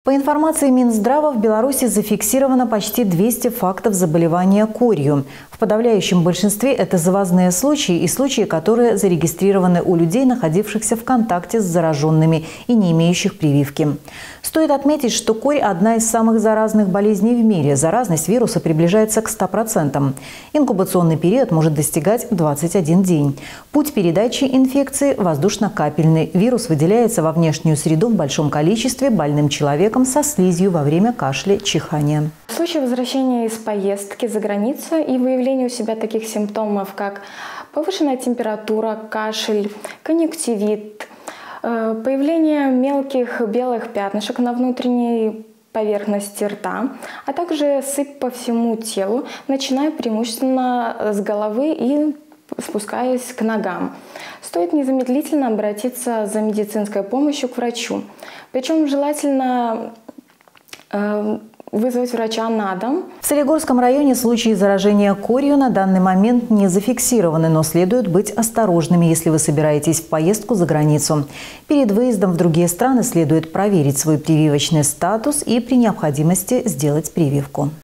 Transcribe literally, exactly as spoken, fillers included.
По информации Минздрава, в Беларуси зафиксировано почти двести фактов заболевания корью. В подавляющем большинстве это завозные случаи и случаи, которые зарегистрированы у людей, находившихся в контакте с зараженными и не имеющих прививки. Стоит отметить, что корь – одна из самых заразных болезней в мире. Заразность вируса приближается к ста процентам. Инкубационный период может достигать двадцать один день. Путь передачи инфекции – воздушно-капельный. Вирус выделяется во внешнюю среду в большом количестве больным человеком со слизью во время кашля, чихания. В случае возвращения из поездки за границу и выявления у себя таких симптомов, как повышенная температура, кашель, конъюнктивит, появление мелких белых пятнышек на внутренней поверхности рта, а также сыпь по всему телу, начиная преимущественно с головы и спускаясь к ногам. Стоит незамедлительно обратиться за медицинской помощью к врачу. Причем желательно э, вызвать врача на дом. В Солигорском районе случаи заражения корью на данный момент не зафиксированы, но следует быть осторожными, если вы собираетесь в поездку за границу. Перед выездом в другие страны следует проверить свой прививочный статус и при необходимости сделать прививку.